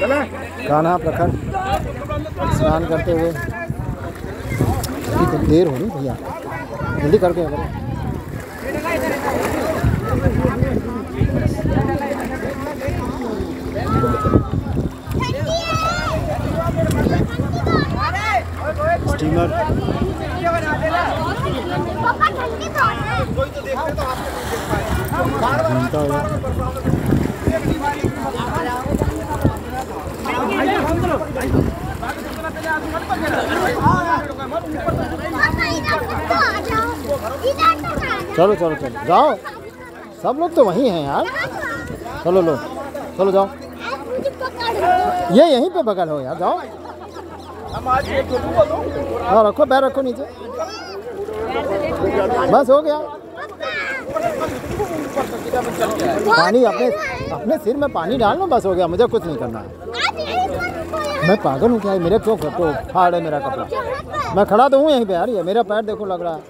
कान्हा प्रखर स्नान करते हुए। तो देर हो रही भैया, जल्दी करके अगर स्टीमर घूमता हुआ। चलो चलो चलो जाओ, सब लोग तो वहीं हैं यार। चलो लो, चलो जाओ, ये यहीं पे बगल हो यार, जाओ। हाँ रखो, पैर रखो नीचे, बस हो गया। पानी अपने अपने सिर में पानी डालना, बस हो गया, मुझे कुछ नहीं करना है। मैं पागल हूँ क्या? मेरे क्यों तो फाड़ है मेरा कपड़ा। मैं खड़ा तो हूँ यहीं पे यार, ये मेरा पैर देखो लग रहा है।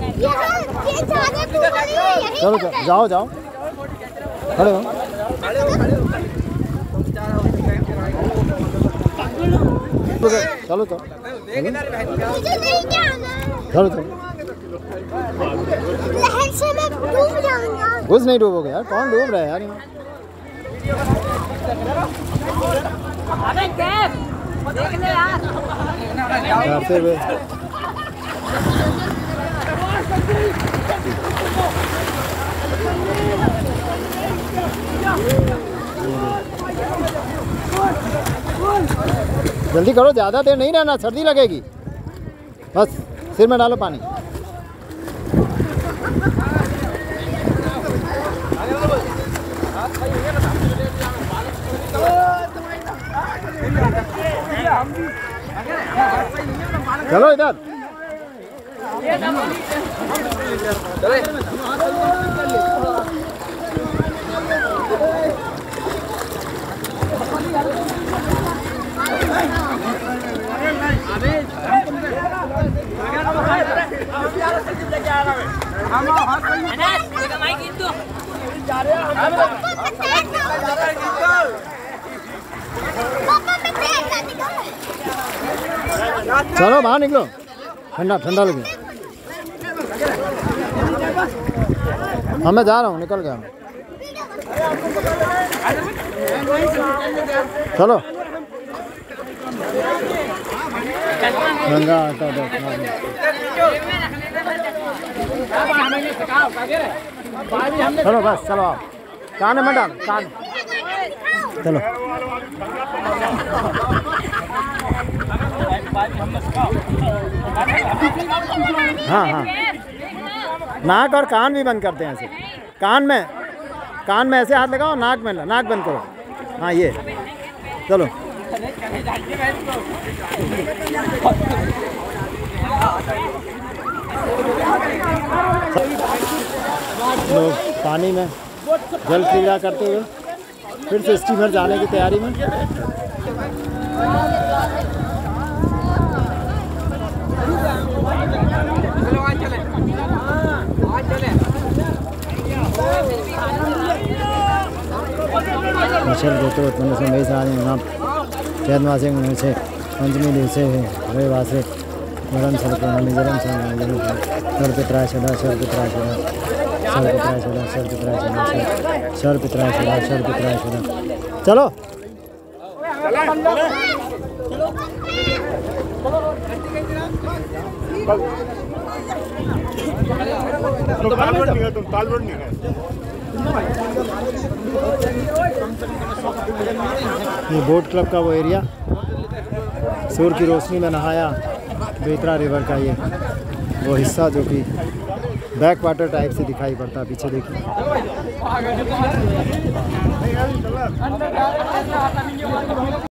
चलो चलो जाओ जाओ, खड़े हो। चलो चलो चलो चलो, कुछ नहीं डूबोगे यार, कौन डूब रहा है यार यहाँ? डरते हुए जल्दी करो, ज़्यादा देर नहीं रहना, सर्दी लगेगी। बस सिर में डालो पानी। चलो इधर, चलो बाहर निकलो, ठंडा ठंडा लगे। हाँ मैं जा रहा हूँ, निकल गया मैं। चलो गंगा आता चलो बस, चलो आप कान में डाल, कान चलो। हाँ हाँ, नाक और कान भी बंद करते हैं ऐसे। कान में ऐसे हाथ लगाओ, नाक में नाक बंद करो। हाँ ये चलो। लोग पानी में जल क्रीड़ा करते हुए फिर से स्टीमर जाने की तैयारी में। गोत्र उत्पन्न से मई साल नाम चैतमासे से पंचमी दिवसे रविवासे वरम सर्पणमि जलम सर्पित्राय सदा सर्पित्राय सदा सर्पित्राय सदा सर्पित्राय सदा सर्पित्राय सदा सर्पित्राय सदा। चलो ये बोट क्लब का वो एरिया, सूर्य की रोशनी में नहाया बेतरा रिवर का ये वो हिस्सा जो कि बैक वाटर टाइप से दिखाई पड़ता है। पीछे देखिए।